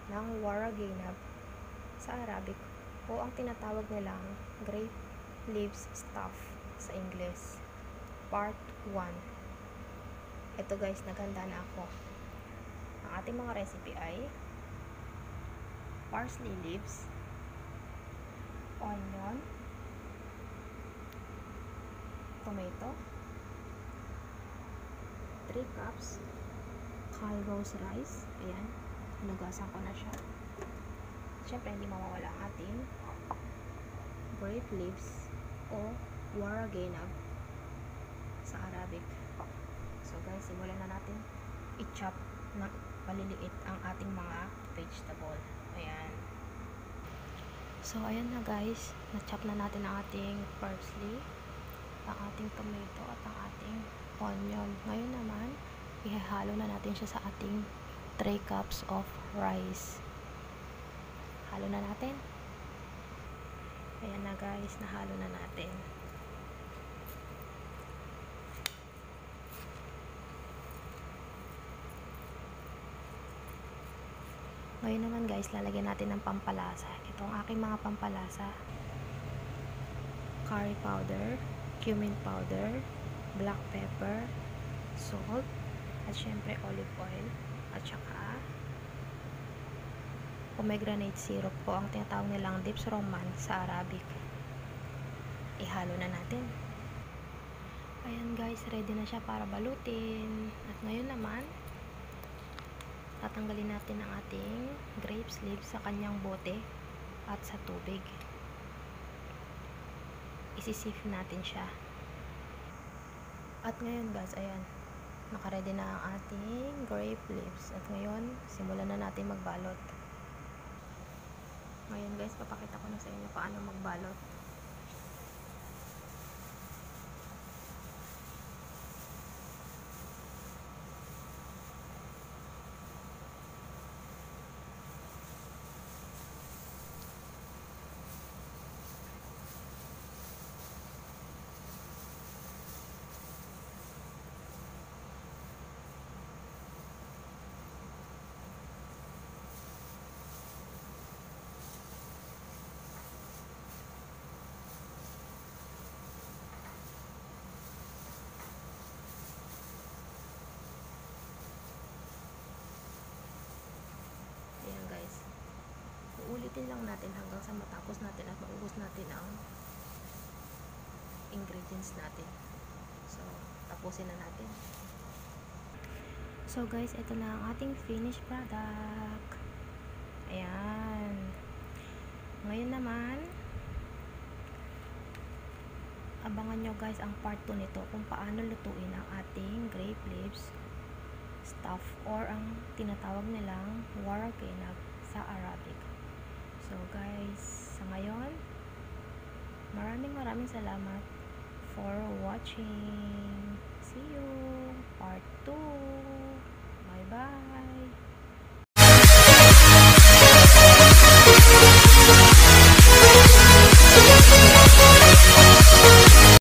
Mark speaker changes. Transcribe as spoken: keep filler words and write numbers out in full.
Speaker 1: ng Warageynab sa Arabic o ang tinatawag nilang grape leaves stuff sa Ingles. Part one. Ito guys, naghanda na ako. Ang ating mga recipe ay parsley leaves, onion, tomato, three cups, cal rose rice. Ayan, hinugasan ko na siya. Siyempre, hindi mawawala ang ating grape leaves o Warageynab sa Arabic. So guys, simulan na natin i-chop na maliliit ang ating mga vegetable. Ayan. So, ayan na guys. Na-chop na natin ang ating parsley, ang ating tomato, at ang ating onion. Ngayon naman, ihahalo na natin siya sa ating three cups of rice. Halo na natin. Ayan na guys, nahalo na natin. Ngayon naman guys, lalagyan natin ng pampalasa. Ito ang aking mga pampalasa. Curry powder, cumin powder, black pepper, salt, at syempre olive oil, at saka pomegranate syrup po ang tinatawag nilang dips roman sa Arabic. Ihalo na natin. Ayan guys, ready na siya para balutin. At ngayon naman, tatanggalin natin ang ating grape leaves sa kanyang bote at sa tubig. Isisif natin siya. At ngayon guys, ayan, nakaready na ang ating grape leaves. At ngayon, simulan na natin magbalot. Ngayon guys, papakita ko na sa inyo paano magbalot. Ayan guys, uulitin lang natin hanggang sa matapos natin at maubos natin ang ingredients natin. So, tapusin na natin. So guys, ito na ang ating finished product. Ayan. Ngayon naman, abangan nyo guys ang part two nito kung paano lutuin ang ating grape leaves stuff or ang tinatawag nilang Warageynab sa Arabic. So guys, sa ngayon, maraming maraming salamat for watching. See you part two.